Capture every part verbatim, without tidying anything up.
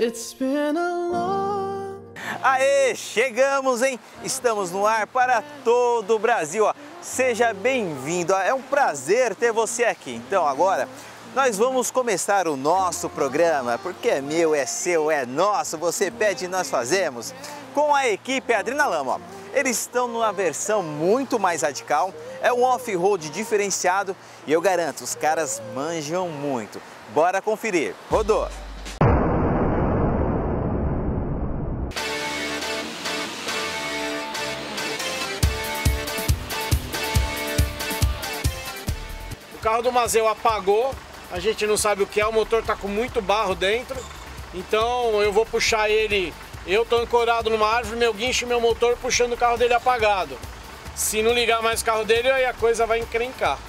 It's been a long... Aê, chegamos, hein? Estamos no ar para todo o Brasil. Ó. Seja bem-vindo. É um prazer ter você aqui. Então agora nós vamos começar o nosso programa, porque é meu, é seu, é nosso. Você pede e nós fazemos. Com a equipe Adrenalama. Ó. Eles estão numa versão muito mais radical. É um off-road diferenciado e eu garanto, os caras manjam muito. Bora conferir. Rodou! O carro do Mazeu apagou, a gente não sabe o que é, o motor tá com muito barro dentro, então eu vou puxar ele, eu tô ancorado numa árvore, meu guincho e meu motor puxando o carro dele apagado. Se não ligar mais o carro dele, aí a coisa vai encrencar.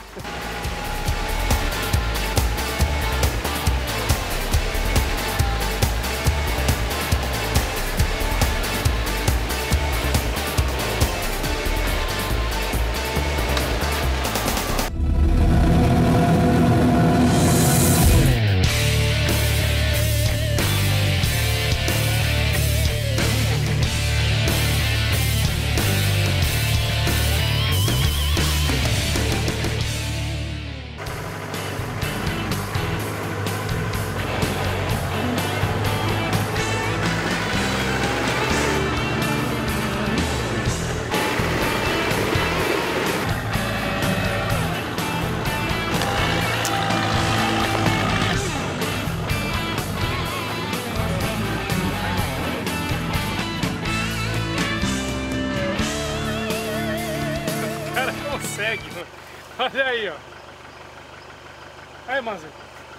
Consegue, mano. Olha aí, ó. Aí, Mazeu.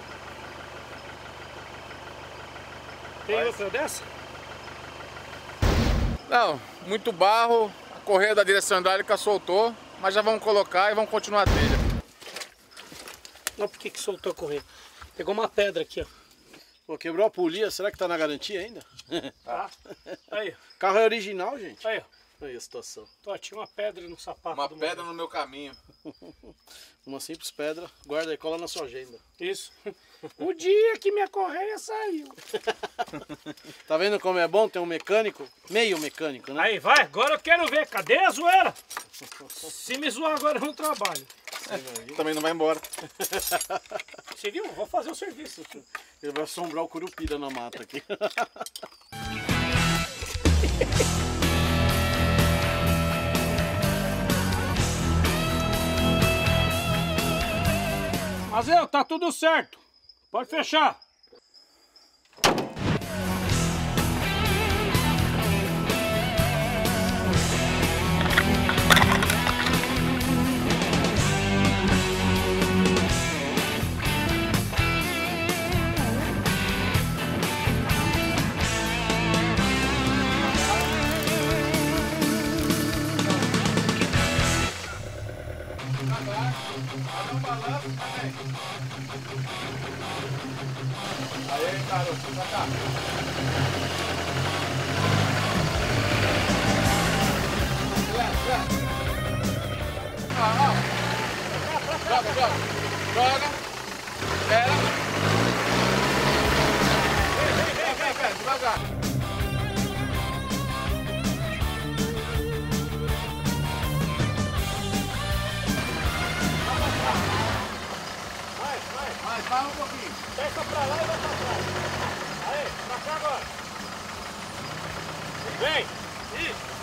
Tem outra dessa? Não, muito barro, a correia da direção hidráulica soltou, mas já vamos colocar e vamos continuar a trilha. Não, por que que soltou a correia? Pegou uma pedra aqui, ó. Pô, quebrou a polia, será que tá na garantia ainda? Tá. Aí, O carro é original, gente? aí, ó. Aí a situação. Tô, tinha uma pedra no sapato. Uma do pedra Mazeu. no meu caminho. Uma simples pedra, guarda e cola na sua agenda. Isso. O dia que minha correia saiu. Tá vendo como é bom ter um mecânico? Meio mecânico, né? Aí, vai, agora eu quero ver. Cadê a zoeira? Se me zoar agora eu não trabalho. Também não vai embora. Você viu? Vou fazer o serviço. Ele vai assombrar o curupira na mata aqui. Mazeu, tá tudo certo. Pode fechar. Aí, garoto, pra cá. Ah, ah. Joga, joga. Joga. Espera. Vem, vem, vem, vem, vem, devagar. Vai, vai um pouquinho. Desce pra lá e vai pra trás. Aí, pra cá agora. Vem. Isso.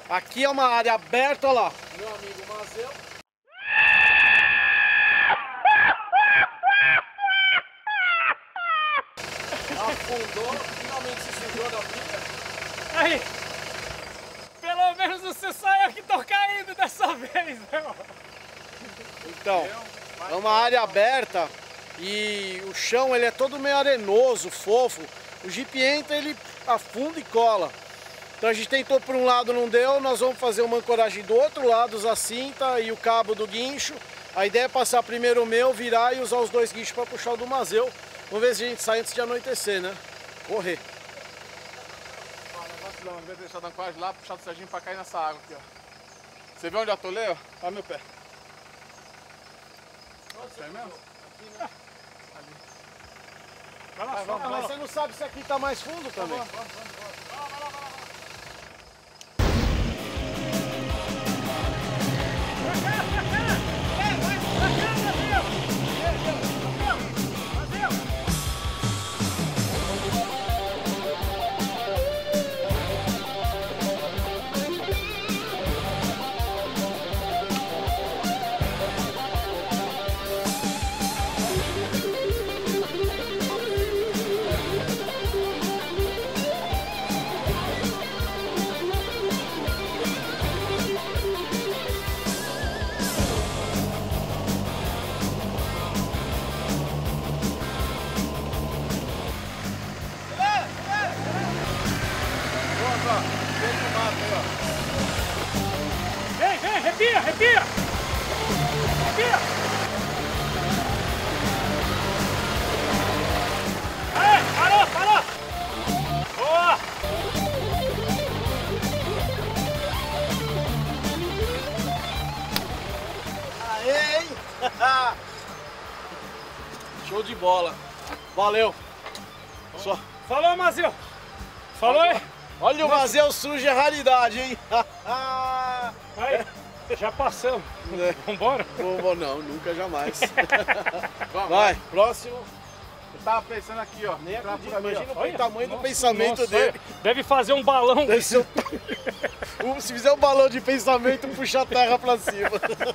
Aqui é uma área aberta, olha lá. Meu amigo Mazeu. Afundou, finalmente se sujou da pilha. Aí, pelo menos você saiu que tô caindo dessa vez, meu. Então, é uma área aberta e o chão ele é todo meio arenoso, fofo. O Jeep entra, ele afunda e cola. Então a gente tentou por um lado, não deu, nós vamos fazer uma ancoragem do outro lado, usar a cinta e o cabo do guincho. A ideia é passar primeiro o meu, virar e usar os dois guinchos para puxar o do Mazeu. Vamos ver se a gente sai antes de anoitecer, né? Correr. Vacilão, em vez de deixar da ancoragem lá, puxar do Serginho pra cair nessa água aqui, ó. Você viu onde eu atolei, ó? Olha meu pé. Sério mesmo? Aqui, né? Ali. Vai lá, vai, vai, mas você não sabe se aqui tá mais fundo também? Vamos, vamos, vamos. Vai lá, vai lá, vai lá. Vem, vem, arrepia, arrepia! Arrepia! Aí, parou, parou! Boa! Aê, hein? Show de bola. Valeu. Só. Falou, Mazeu! Falou aí! Olha o Mazeu sujo, é raridade, hein? Aí, já passamos. É. Vambora? Vou, vou não, nunca, jamais. Vamos, Vai, próximo. Eu tava pensando aqui, ó. Nem entrar acredito, por ali, ó. imagina Olha, o tamanho nossa, do pensamento nossa, dele. Deve fazer um balão. Deve ser o- Se fizer um balão de pensamento, puxa a terra pra cima.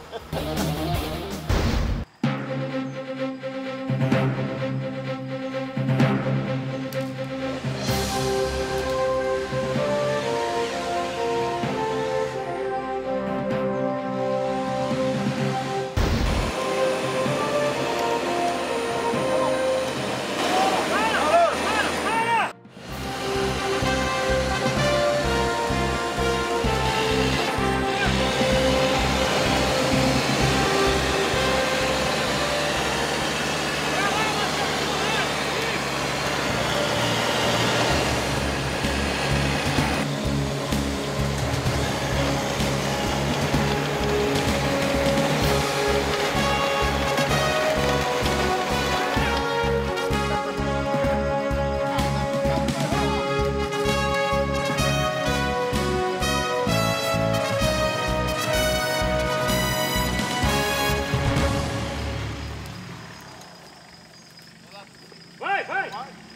Vai, vai!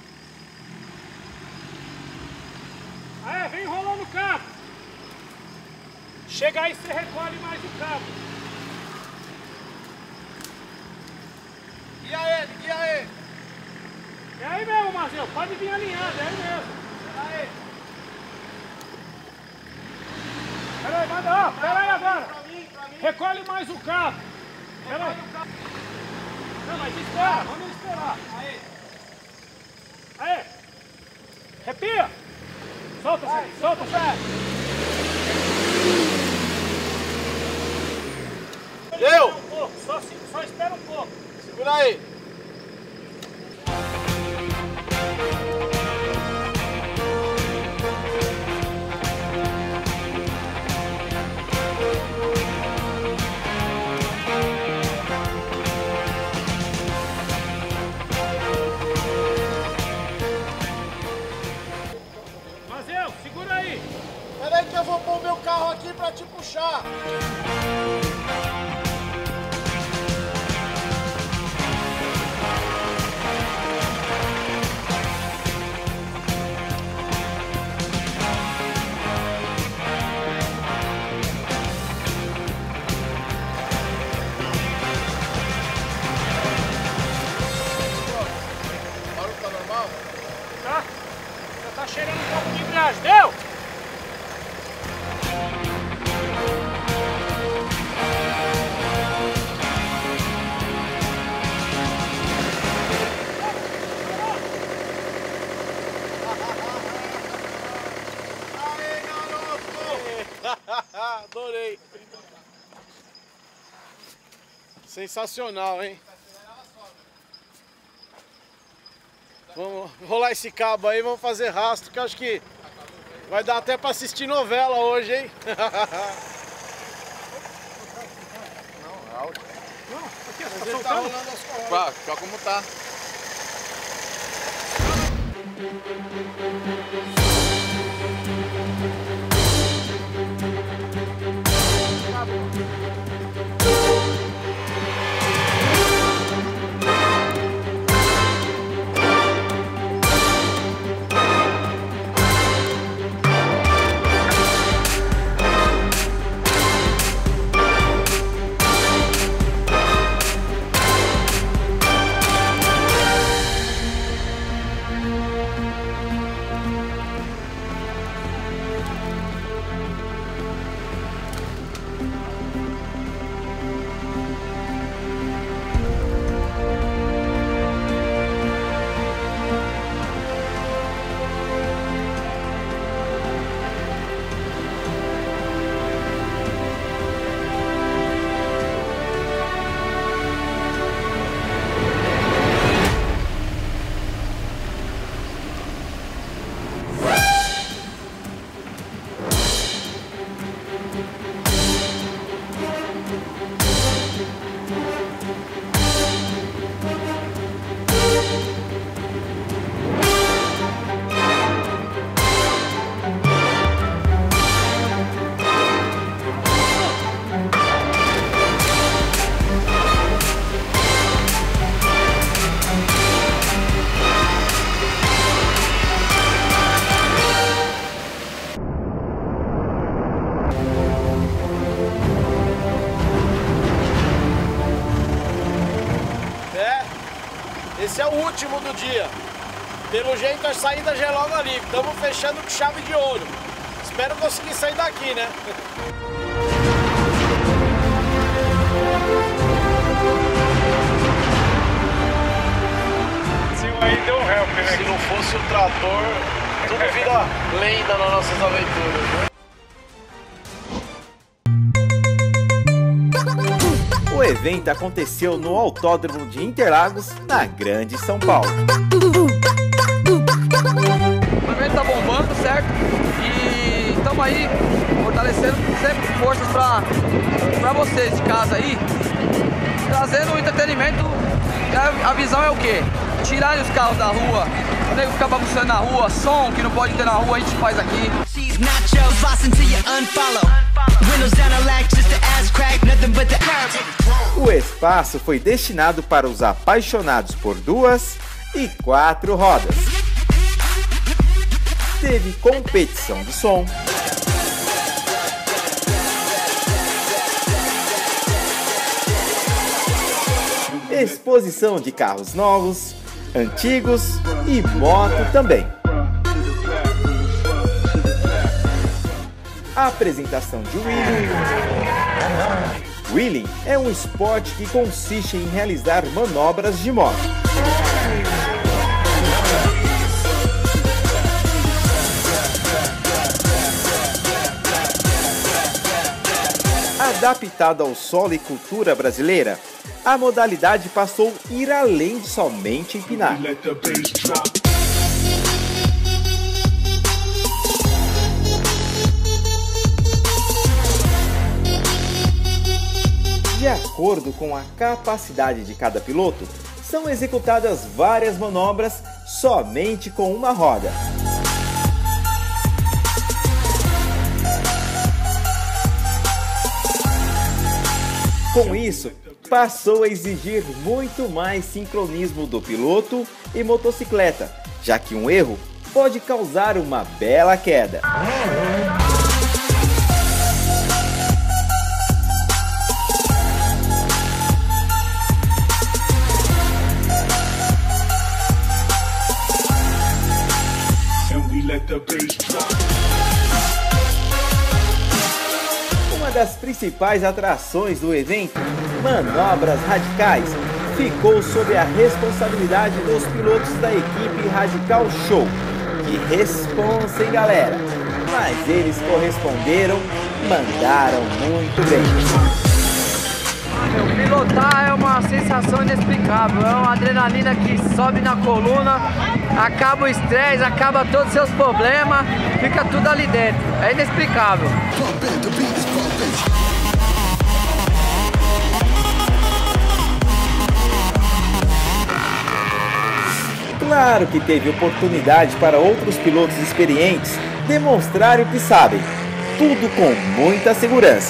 Aí, vem enrolando o cabo. Chega aí, você recolhe mais o cabo. Guia ele, guia ele. É aí mesmo, Mazeu, pode vir alinhado, é aí mesmo. Aí. Pera aí, manda, ó, pera aí agora. Pra mim, pra mim. Recolhe mais o cabo. Pera aí. Não, mas espera, vamos esperar. Aí. Aí. Arrepia. Solta, Zé, solta, Zé. Deu. Um pouco, só, só espera um pouco. Segura aí. Mazeu, segura aí. Espera aí que eu vou pôr o meu carro aqui pra te puxar. embreagem, deu? Adorei. Sensacional, hein? Vamos rolar esse cabo aí, vamos fazer rastro, que eu acho que vai dar até pra assistir novela hoje, hein? Não, áudio. Não, aqui, Mas tá ele tá soltando. rolando as cordas. Pá, só como tá. Esse é o último do dia. Pelo jeito a saída já é logo ali. Estamos fechando com chave de ouro. Espero conseguir sair daqui, né? Aí deu help, né? Se não fosse o trator, tudo vira lenda nas nossas aventuras, né? O evento aconteceu no Autódromo de Interlagos, na Grande São Paulo. O evento tá bombando, certo? E estamos aí fortalecendo sempre forças para para vocês de casa aí, trazendo o entretenimento. A visão é o quê? Tirarem os carros da rua, o nego ficar bagunçando na rua, som que não pode ter na rua, a gente faz aqui. O espaço foi destinado para os apaixonados por duas e quatro rodas. Teve competição de som, exposição de carros novos, antigos e moto também. A apresentação de Wheeling. Wheeling é um esporte que consiste em realizar manobras de moto. Adaptada ao solo e cultura brasileira, a modalidade passou a ir além de somente empinar. De acordo com a capacidade de cada piloto, são executadas várias manobras somente com uma roda. Com isso, passou a exigir muito mais sincronismo do piloto e motocicleta, já que um erro pode causar uma bela queda. Uma das principais atrações do evento, Manobras Radicais, ficou sob a responsabilidade dos pilotos da equipe Radical Show. Que responsa, hein, galera? Mas eles corresponderam, mandaram muito bem. Meu, pilotar é uma sensação inexplicável, é uma adrenalina que sobe na coluna, acaba o estresse, acaba todos os seus problemas, fica tudo ali dentro, é inexplicável. Claro que teve oportunidade para outros pilotos experientes demonstrarem o que sabem, tudo com muita segurança.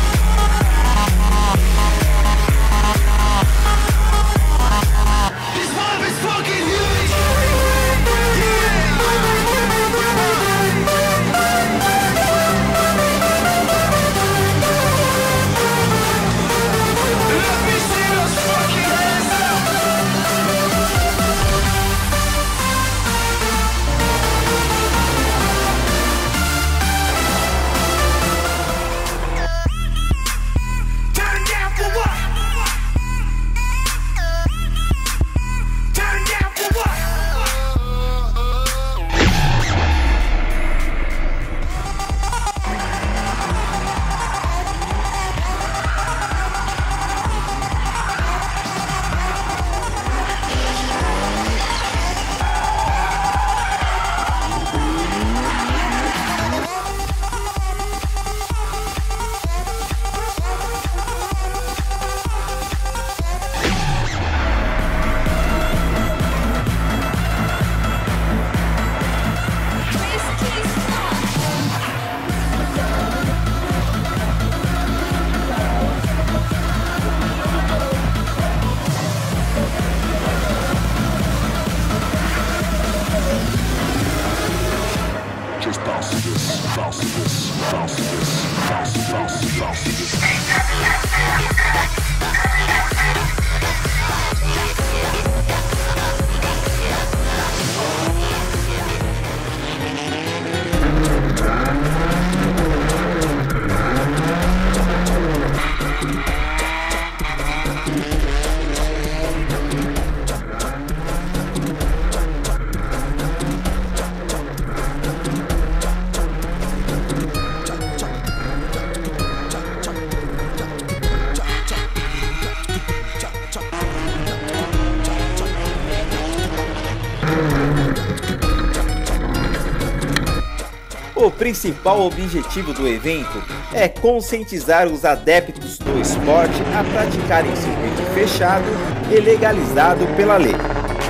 O principal objetivo do evento é conscientizar os adeptos do esporte a praticarem circuito fechado e legalizado pela lei.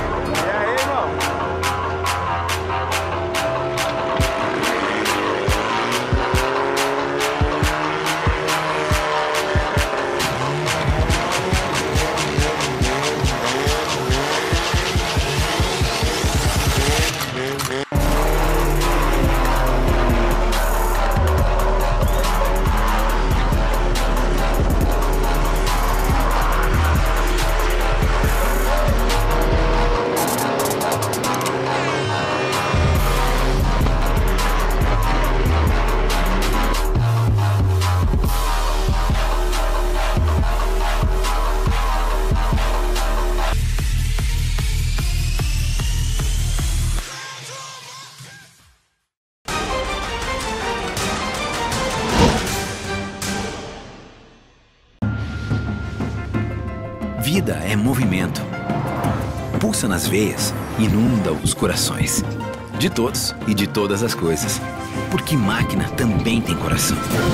Vida é movimento. Pulsa nas veias, inunda os corações. De todos e de todas as coisas. Porque máquina também tem coração.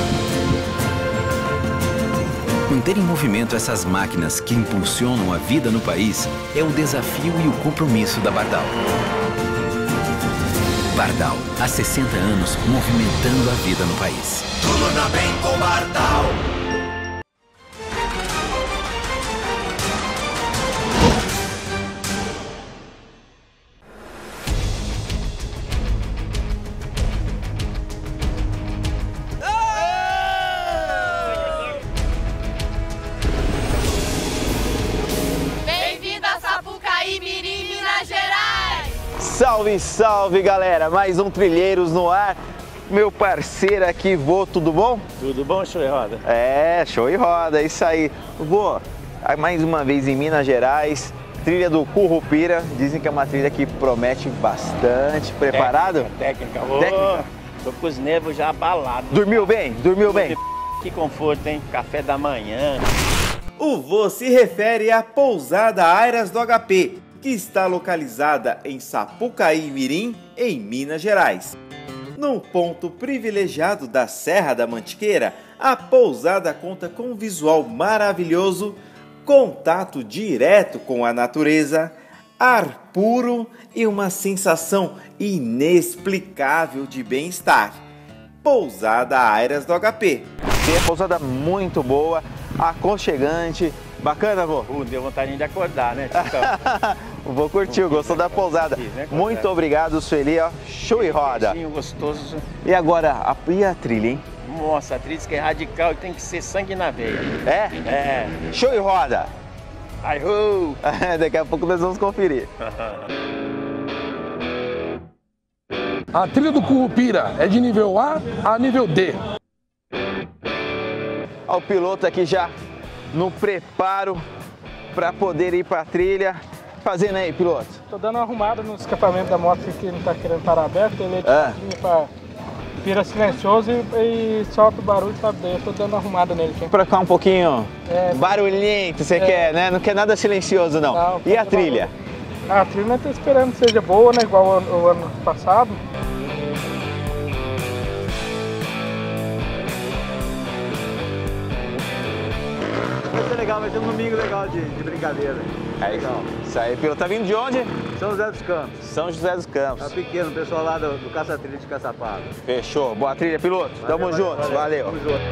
Manter em movimento essas máquinas que impulsionam a vida no país é o desafio e o compromisso da Bardal. Bardal, há sessenta anos, movimentando a vida no país. Tudo anda bem com Bardal. Salve, salve, galera! Mais um Trilheiros no ar. Meu parceiro aqui, Vô, tudo bom? Tudo bom, show e roda? É, show e roda, isso aí. Vô, mais uma vez em Minas Gerais, trilha do Currupira. Dizem que é uma trilha que promete bastante. Preparado? Técnica, técnica. Técnica. Tô com os nervos já abalados. Dormiu bem? Dormiu bem? Que conforto, hein? Café da manhã. O Vô se refere à pousada Airas do H P, que está localizada em Sapucaí Mirim, em Minas Gerais. Num ponto privilegiado da Serra da Mantiqueira, a pousada conta com um visual maravilhoso, contato direto com a natureza, ar puro e uma sensação inexplicável de bem-estar. Pousada Airas do H P. Tem a pousada muito boa, aconchegante, bacana, Vô? Uh, deu vontade de acordar, né? O Vô curtiu, gostou da pousada. Muito obrigado, Sueli, ó. Show e roda. Gostoso. E agora, a, e a trilha, hein? Nossa, a trilha que é radical e tem que ser sangue na veia. É? É. Show e roda. Ai, ho! Daqui a pouco nós vamos conferir. A trilha do Currupira é de nível A a nível D. Ó, o piloto aqui já no preparo para poder ir para a trilha. Fazendo aí, piloto? Tô dando uma arrumada no escapamento da moto que não tá querendo parar aberto. Ele é de ah. para vira silencioso e, e solta o barulho, sabe? Daí eu tô dando uma arrumada nele aqui. Pra ficar um pouquinho é, barulhento, você é, quer, né? Não quer nada silencioso, não. não e a trilha? Ah, a trilha nós tá esperando que seja boa, né? Igual o, o ano passado. Vai ser legal, vai ser um domingo legal de, de brincadeira. É legal. Isso aí, piloto. Tá vindo de onde? São José dos Campos. São José dos Campos. Tá pequeno, o pessoal lá do, do Caça-Trilha de Caçapava. Fechou. Boa trilha, piloto. Valeu, Tamo valeu, junto. Valeu. valeu. Tamo junto.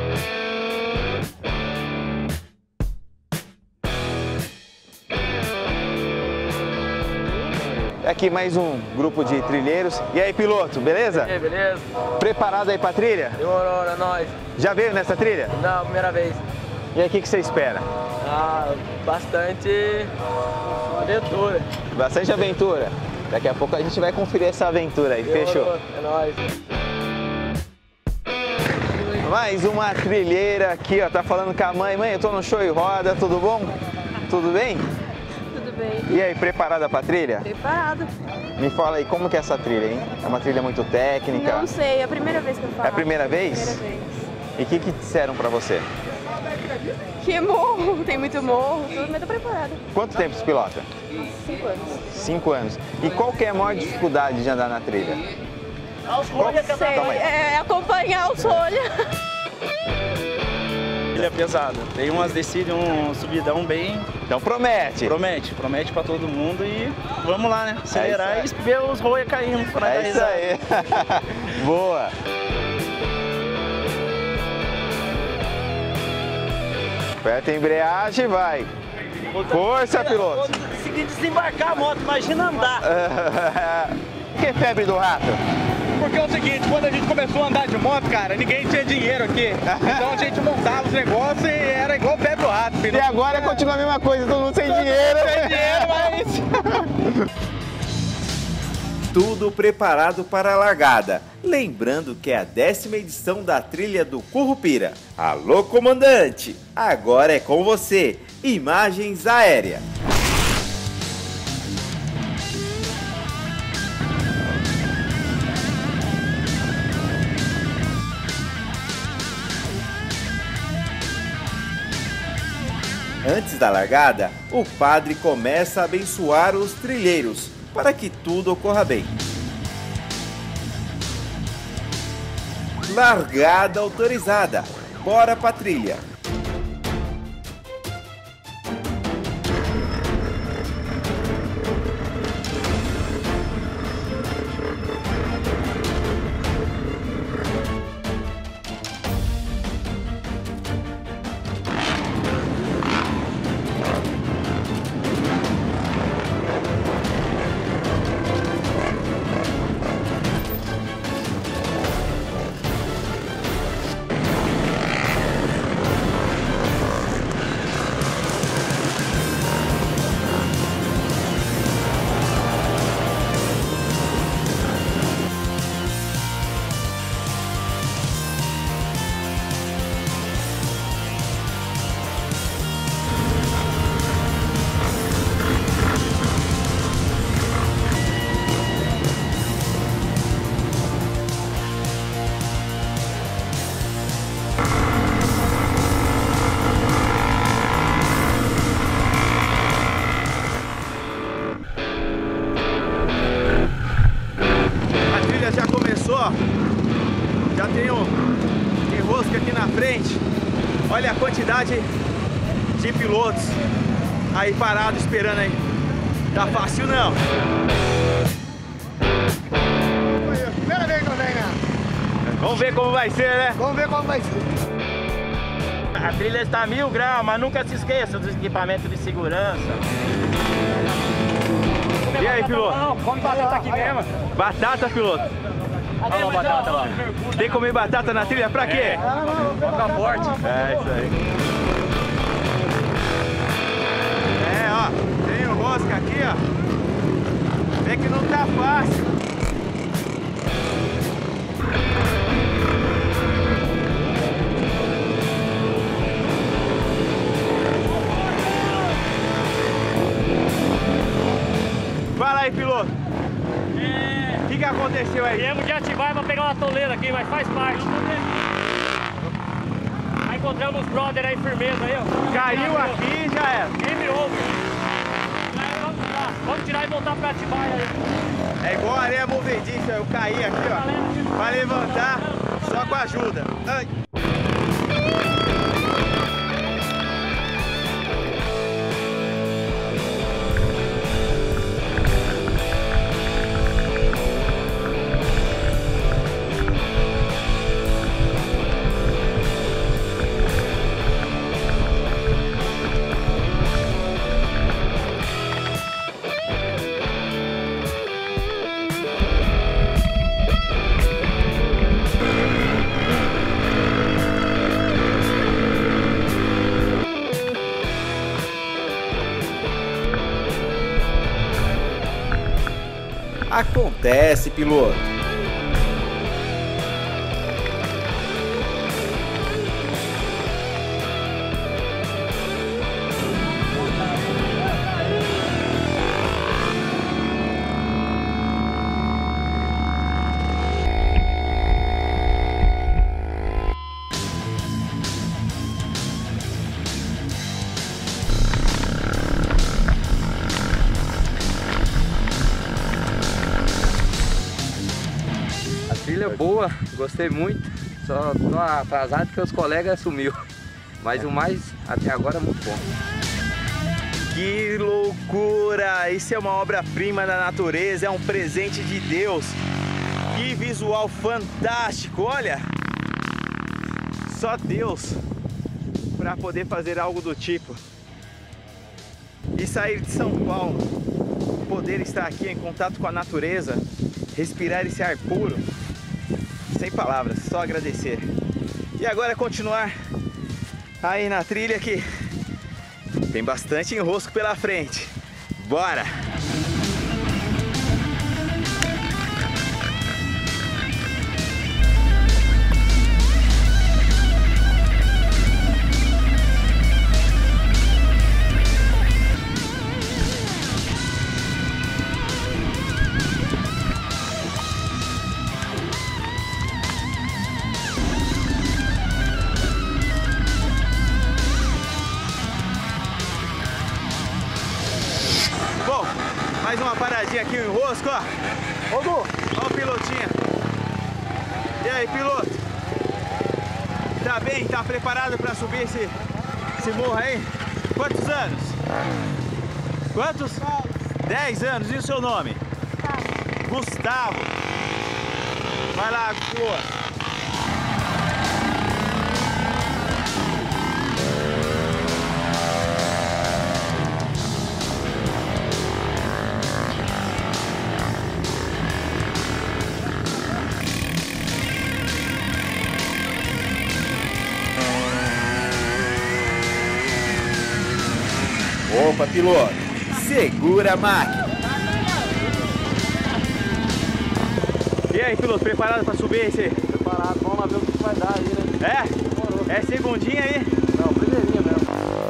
Aqui mais um grupo de trilheiros. E aí, piloto, beleza? E aí, beleza? Preparado aí pra trilha? Demorou, é nóis. Já veio nessa trilha? Não, primeira vez. E aí, o que, que você espera? Ah, bastante aventura. Bastante aventura. Daqui a pouco a gente vai conferir essa aventura aí, Demorou, fechou? É nóis. Mais uma trilheira aqui, ó, tá falando com a mãe. Mãe, eu tô no show e roda, tudo bom? Tudo bem? Tudo bem. E aí, preparada pra trilha? Preparada. Me fala aí, como que é essa trilha, hein? É uma trilha muito técnica? Não sei, é a primeira vez que eu falo. É a primeira vez? Primeira vez. E o que que disseram pra você? Que morro, tem muito morro, tudo, mas tô preparada. Quanto tempo você pilota? Cinco anos. Cinco anos. E qual que é a maior dificuldade de andar na trilha? Sei, é acompanhar os olhos. Ele é pesado, tem umas descidas, um subidão bem... Então promete. Promete, promete pra todo mundo e vamos lá, né? Acelerar é e ver os roia caindo. É isso aí. Boa. Aperta a embreagem e vai. Força, piloto. Vou conseguir desembarcar a moto, imagina andar. Que é febre do rato? Porque é o seguinte, quando a gente começou a andar de moto, cara, ninguém tinha dinheiro aqui. Então a gente montava os negócios e era igual febre do rato. Filho. E agora é... continua a mesma coisa, todo mundo sem todo dinheiro. Mundo sem dinheiro, mas... Tudo preparado para a largada. Lembrando que é a décima edição da trilha do Currupira. Alô, comandante! Agora é com você. Imagens aéreas. Antes da largada, o padre começa a abençoar os trilheiros para que tudo ocorra bem. Largada autorizada. Bora pra trilha. ó, já tem um enrosco aqui na frente. Olha a quantidade de pilotos aí parados esperando aí. Tá fácil não. Primeira vez que eu venho, né? Vamos ver como vai ser, né? Vamos ver como vai ser. A trilha está a mil graus, mas nunca se esqueça dos equipamentos de segurança. E aí, piloto? Come batata aqui mesmo. Batata, piloto? Olha a batata lá. Tem que comer batata na trilha pra quê? Pra ficar forte. É, isso aí. É, ó, tem o rosca aqui, ó. Vê que não tá fácil. Fala aí, piloto. É... O que que aconteceu aí? Viemos de Atibaia pra pegar uma toleira aqui, mas faz parte. Aí encontramos os brother aí, firmeza aí, ó. Caiu aqui e já era. Game over. Vamos lá, vamos tirar e voltar pra Atibaia aí. É igual areia movediça, eu caí aqui, ó. Pra levantar, só com ajuda. Ai. Acontece, piloto. Trilha boa, gostei muito, só tô atrasado porque os colegas sumiu, mas o mais até agora é muito bom. Que loucura! Isso é uma obra-prima da natureza, é um presente de Deus. Que visual fantástico, olha! Só Deus para poder fazer algo do tipo. E sair de São Paulo, poder estar aqui em contato com a natureza, respirar esse ar puro. Sem palavras, só agradecer. E agora continuar aí na trilha que tem bastante enrosco pela frente. Bora! Mais uma paradinha aqui no enrosco, ó. Ô, Gu, ó o pilotinho. E aí, piloto? Tá bem? Tá preparado para subir esse, esse morro aí? Quantos anos? Quantos? Dez anos. E o seu nome? Gustavo. Vai lá, boa. Opa, piloto, segura a máquina. E aí, piloto, preparado para subir esse? Preparado, vamos lá ver o que vai dar aí, né? É? É segundinha aí? Não, primeirinha mesmo.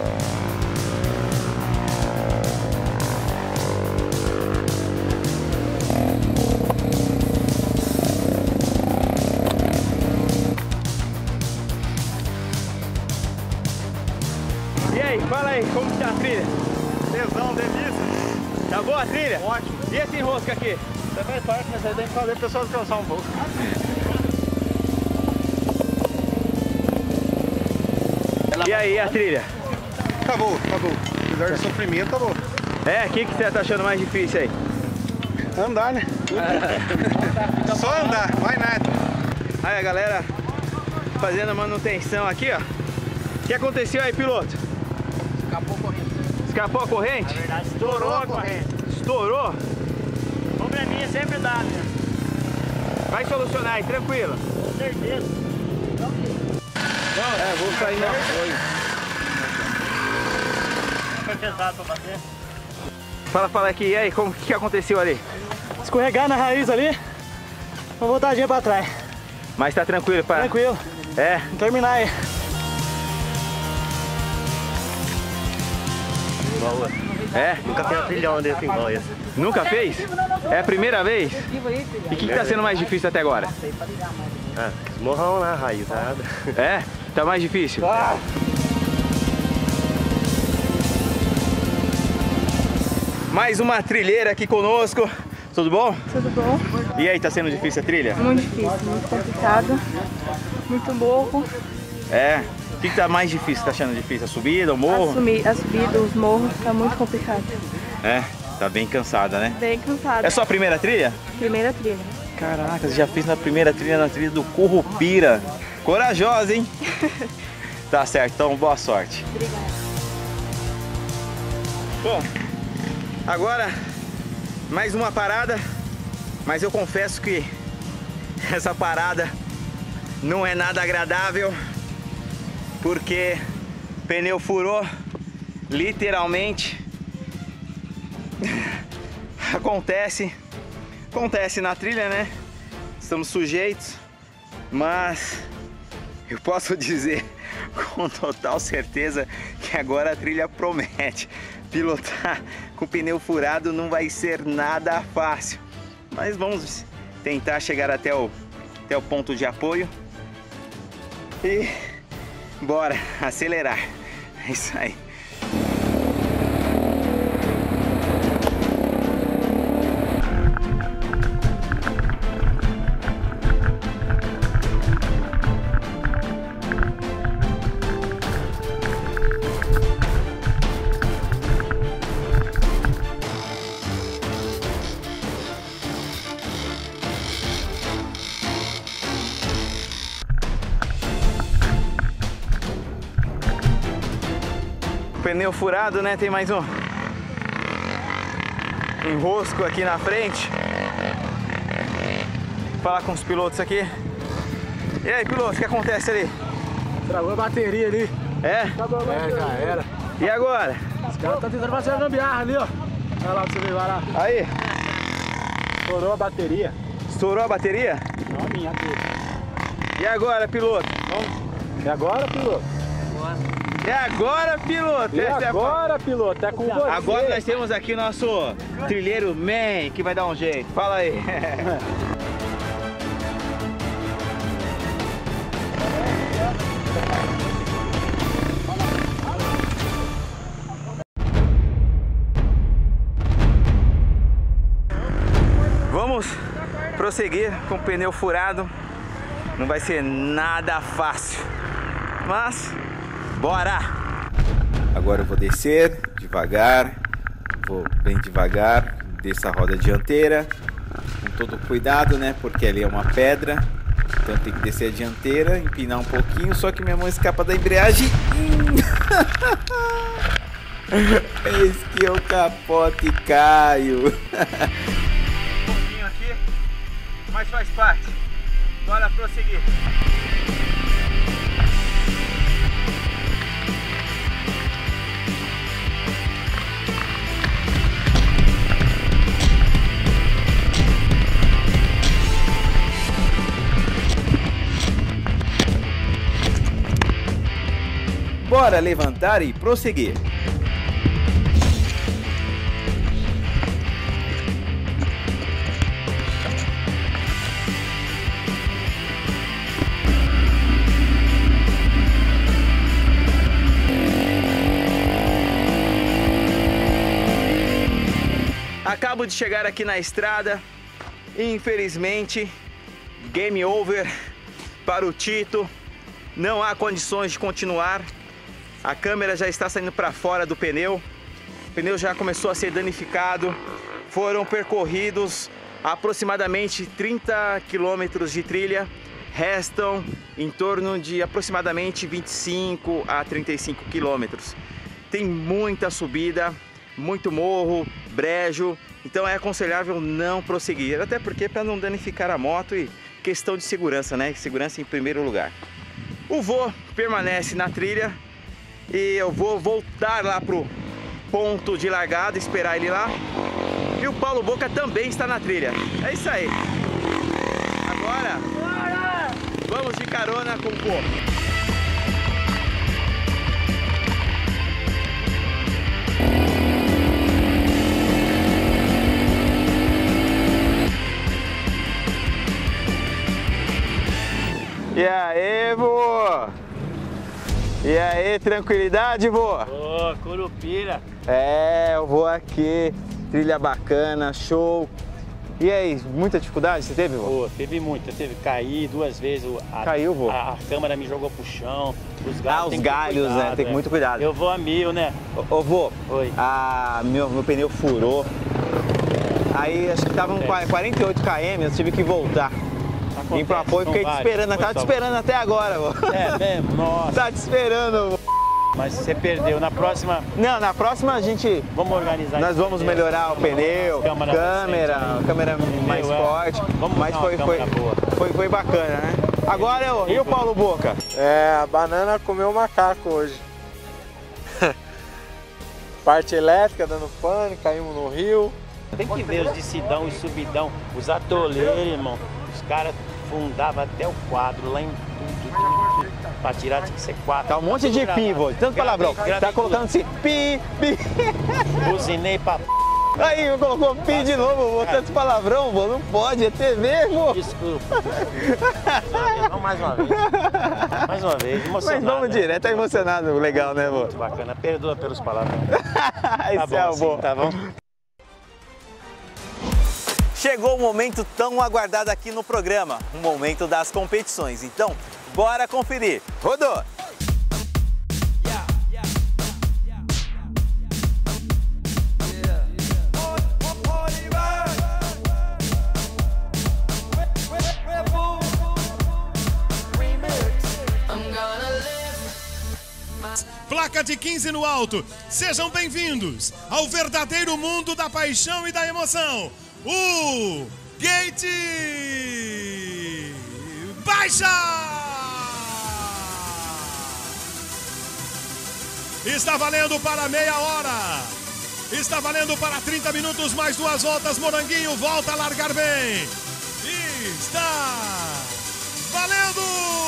E aí, fala aí, como que tá a trilha? Tesão, delícia. Tá boa a trilha? Ótimo. E esse enrosco aqui? Você faz parte, mas aí tem que fazer a pessoa descansar um pouco. E aí, a trilha? Acabou, acabou. Apesar do sofrimento, acabou. É, o que, que você tá achando mais difícil aí? Andar, né? Só andar, vai nada. Aí a galera fazendo a manutenção aqui, ó. O que aconteceu aí, piloto? Escapou a corrente. Escapou a corrente? Na verdade, estourou a corrente. Estourou? Probleminha sempre dá, né? Vai solucionar aí, tranquilo. Com certeza. Não, é, vou sair não. Foi pesado pra bater. Fala, fala aqui, e aí, como que, que aconteceu ali? Escorregar na raiz ali, uma voltadinha pra trás. Mas tá tranquilo, pá? Tranquilo. É? Vamos terminar aí. É? Nunca fiz um trilhão desse igual esse. Nunca fez? É a primeira vez? E o que, que tá sendo mais difícil até agora? Ah, morrão na raiz, nada. É? Tá mais difícil? Ah. Mais uma trilheira aqui conosco. Tudo bom? Tudo bom. E aí, tá sendo difícil a trilha? Muito difícil, muito complicado. Muito morro. É? O que, que tá mais difícil? Tá achando difícil? A subida, o morro? A, sumi, a subida, os morros, tá muito complicado. É? Tá bem cansada, né? Bem cansada. É só a primeira trilha? Primeira trilha. Caraca, você já fez na primeira trilha, na trilha do Curupira. Corajosa, hein? Tá certo, então boa sorte. Obrigada. Bom, agora mais uma parada, mas eu confesso que essa parada não é nada agradável, porque o pneu furou, literalmente. Acontece, acontece na trilha, né? Estamos sujeitos, mas eu posso dizer com total certeza que agora a trilha promete. Pilotar com o pneu furado não vai ser nada fácil, mas vamos tentar chegar até o, até o ponto de apoio e bora acelerar. É isso aí. Pneu furado, né? Tem mais um enrosco aqui na frente. Vou falar com os pilotos aqui. E aí, piloto, o que acontece ali? Travou a bateria ali. É? Acabou a bateria. É, já era. E agora? Os caras estão tentando fazer a gambiarra ali, ó. Vai lá pra você ver, vai lá. Aí. Estourou a bateria. Estourou a bateria? Não, a minha aqui. E agora, piloto? E agora, piloto? E agora, piloto? E agora, piloto? É com você. Agora nós temos aqui o nosso trilheiro man, que vai dar um jeito. Fala aí. Vamos prosseguir com o pneu furado. Não vai ser nada fácil, mas bora! Agora eu vou descer devagar, vou bem devagar, desço a roda dianteira, com todo cuidado, né? Porque ali é uma pedra, então tem que descer a dianteira, empinar um pouquinho, só que minha mão escapa da embreagem. Eis que eu capoto e caio. Um pouquinho aqui, mas faz parte. Bora prosseguir. Bora levantar e prosseguir. Acabo de chegar aqui na estrada, Infelizmente, game over para o Tito. Não há condições de continuar. A câmera já está saindo para fora do pneu. O pneu já começou a ser danificado. Foram percorridos aproximadamente trinta quilômetros de trilha. Restam em torno de aproximadamente vinte e cinco a trinta e cinco quilômetros. Tem muita subida, muito morro, brejo, então é aconselhável não prosseguir, até porque para não danificar a moto e questão de segurança, né? Segurança em primeiro lugar. O vô permanece na trilha e eu vou voltar lá pro ponto de largada, esperar ele lá. E o Paulo Boca também está na trilha. É isso aí. Agora, vamos de carona com o vô. E aí, vô? E aí, tranquilidade, vô? Ô, Curupira. É, eu vou aqui, trilha bacana, show. E aí, muita dificuldade você teve, vô? Pô, teve muita, teve cair duas vezes. A, Caiu, vô? A, a câmera me jogou pro chão, os galhos. Ah, os tem galhos, cuidado, né? Tem é. muito cuidado. Eu vou a mil, né? Ô, ô vô, Oi. A, meu, meu pneu furou. Aí acho que tava com quarenta e oito quilômetros, eu tive que voltar. Vim pro apoio e fiquei te esperando, tava te esperando até agora, vô. É mesmo? Nossa. Tá te esperando, vô. Mas você perdeu. Na próxima... Não, na próxima a gente... Vamos organizar. Nós vamos melhorar o pneu, câmera, câmera, câmera mais Meu, é. forte. Vamos mas foi, uma foi, boa. foi, foi bacana, né? Agora eu... E o Paulo Boca? É, a banana comeu o macaco hoje. Parte elétrica dando pane, caímos no rio. Tem que ver os decidão e subidão, os atoleiros, irmão. Os caras fundavam até o quadro lá em tudo, tudo, tudo. Pra tirar tinha que ser quatro. Tá um monte de pi, vô, tanto palavrão. Tá colocando assim, pi, pi. Buzinei pra p... Aí, colocou pi de novo, vô, tanto palavrão, vô, não pode, é T V, vô. Desculpa. Vamos mais uma vez. Mais uma vez, emocionado. Mas vamos direto, tá emocionado, legal, né, vô? Muito bacana, perdoa pelos palavrões. Tá bom, assim, vô. Tá bom? Chegou o momento tão aguardado aqui no programa, o momento das competições. Então, bora conferir. Rodou! Placa de quinze no alto. Sejam bem-vindos ao verdadeiro mundo da paixão e da emoção. O Gate Baixa! Está valendo para meia hora. Está valendo para trinta minutos mais duas voltas. Moranguinho volta a largar bem. Está valendo!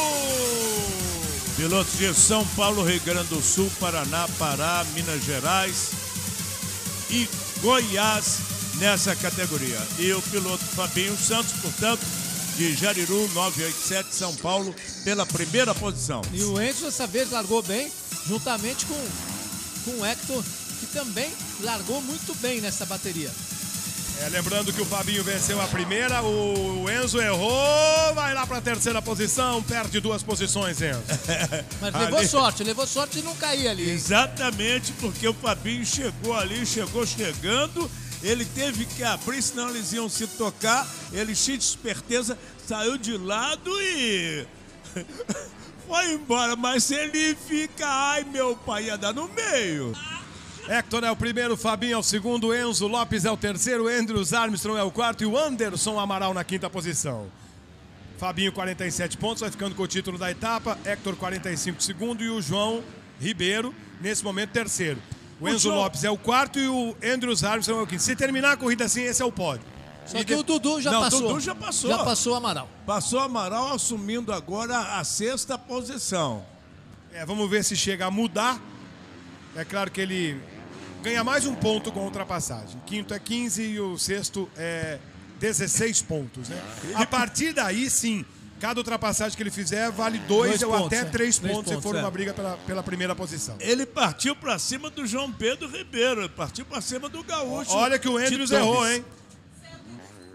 Pilotos de São Paulo, Rio Grande do Sul, Paraná, Pará, Minas Gerais e Goiás nessa categoria. E o piloto Fabinho Santos, portanto, de Jariru, novecentos e oitenta e sete, São Paulo, pela primeira posição. E o Enzo dessa vez largou bem, juntamente com, com o Hector, que também largou muito bem nessa bateria. É, lembrando que o Fabinho venceu a primeira, o Enzo errou, vai lá para a terceira posição, perde duas posições, Enzo. Mas levou ali... sorte, levou sorte de não cair ali. Exatamente, porque o Fabinho chegou ali, chegou chegando, ele teve que abrir, senão eles iam se tocar, ele cheio de esperteza, saiu de lado e foi embora, mas ele fica, ai meu pai, ia dar no meio. Hector é o primeiro, Fabinho é o segundo, Enzo Lopes é o terceiro, Andrews Armstrong é o quarto e o Anderson Amaral na quinta posição. Fabinho, quarenta e sete pontos, vai ficando com o título da etapa. Hector, quarenta e cinco segundo e o João Ribeiro, nesse momento, terceiro. O, o Enzo João... Lopes é o quarto e o Andrews Armstrong é o quinto. Se terminar a corrida assim, esse é o pódio. Só e que de... o Dudu já Não, passou. O Dudu já passou. Já passou o Amaral. Passou o Amaral, assumindo agora a sexta posição. É, vamos ver se chega a mudar. É claro que ele ganha mais um ponto com a ultrapassagem. Quinto é quinze e o sexto é dezesseis pontos, né? A partir daí, sim, cada ultrapassagem que ele fizer vale dois, dois ou pontos, até é. três, três pontos, pontos se for é. uma briga pela, pela primeira posição. Ele partiu para cima do João Pedro Ribeiro, partiu para cima do Gaúcho. Olha que o Andrews errou, hein?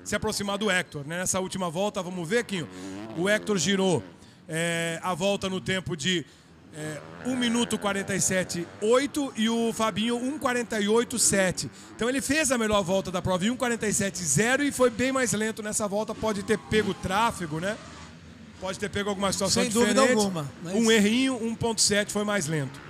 se aproximar do Hector, né? Nessa última volta, vamos ver, Quinho, o Hector girou é, a volta no tempo de é, um minuto quarenta e sete oito e o Fabinho um quarenta e oito sete. Então ele fez a melhor volta da prova em um quarenta e sete zero e foi bem mais lento nessa volta, pode ter pego tráfego, né? Pode ter pego alguma situação Sem diferente. dúvida alguma. Mas... Um errinho, um ponto sete foi mais lento.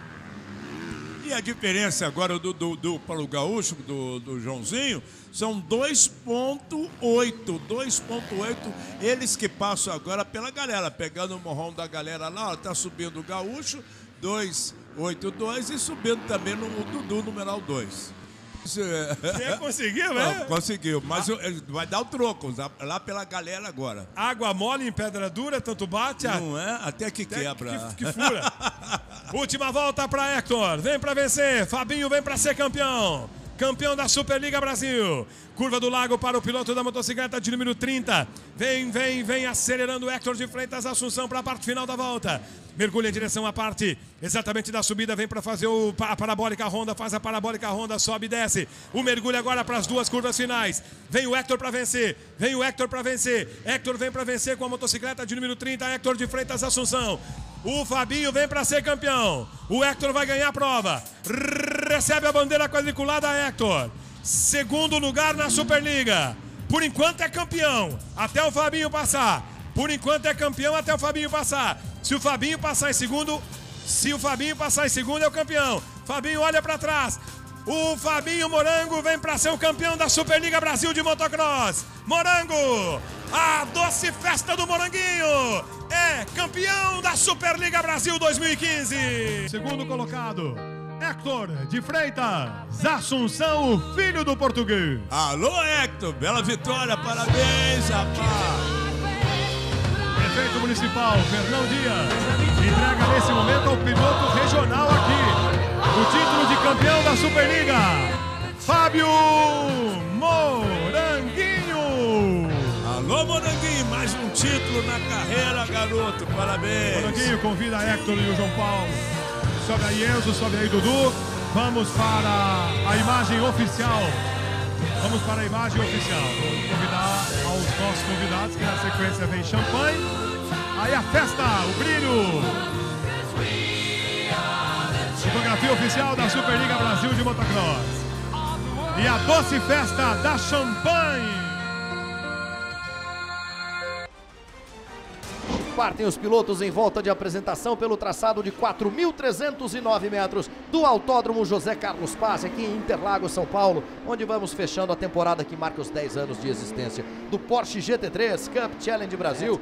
E a diferença agora do, do, do para o gaúcho, do, do Joãozinho, são dois ponto oito. dois ponto oito, eles que passam agora pela galera, pegando o morrão da galera lá, ó, tá subindo o gaúcho, dois oito dois e subindo também no Dudu, numeral dois. Você conseguiu, né? Conseguiu, mas ah. vai dar o troco, lá pela galera agora. Água mole em pedra dura, tanto bate... A... Não é? Até que Até quebra. Que, que fura. Última volta para Hector, vem para vencer, Fabinho vem para ser campeão. Campeão da Superliga Brasil. Curva do Lago para o piloto da motocicleta de número trinta. Vem, vem, vem acelerando o Hector de Freitas Assunção para a parte final da volta. Mergulha em direção à parte exatamente da subida. Vem para fazer o, a parabólica Honda. Faz a parabólica Honda, sobe e desce. O mergulho agora para as duas curvas finais. Vem o Hector para vencer. Vem o Hector para vencer. Hector vem para vencer com a motocicleta de número trinta. Hector de Freitas Assunção. O Fabinho vem para ser campeão. O Hector vai ganhar a prova. Recebe a bandeira quadriculada, Hector. Segundo lugar na Superliga. Por enquanto é campeão. Até o Fabinho passar. Por enquanto é campeão até o Fabinho passar. Se o Fabinho passar em segundo, se o Fabinho passar em segundo é o campeão. Fabinho olha para trás. O Fabinho Morango vem para ser o campeão da Superliga Brasil de Motocross. Morango, a doce festa do Moranguinho, é campeão da Superliga Brasil dois mil e quinze. Segundo colocado, Hector de Freitas Assunção, o filho do português. Alô, Hector, bela vitória, parabéns, rapaz. Prefeito Municipal, Fernão Dias, entrega nesse momento ao piloto regional aqui o título de campeão da Superliga, Fábio Moranguinho. Alô, Moranguinho, mais um título na carreira, garoto, parabéns. Moranguinho convida a Hector e o João Paulo. Sobe aí, Enzo, sobe aí, Dudu. Vamos para a imagem oficial. Vamos para a imagem oficial. Vamos convidar aos nossos convidados, que na sequência vem champanhe. Aí a festa, o brilho. Fotografia oficial da Superliga Brasil de Motocross. E a doce festa da champanhe. Partem os pilotos em volta de apresentação pelo traçado de quatro mil trezentos e nove metros do Autódromo José Carlos Paz, aqui em Interlagos, São Paulo, onde vamos fechando a temporada que marca os dez anos de existência do Porsche G T três Cup Challenge Brasil.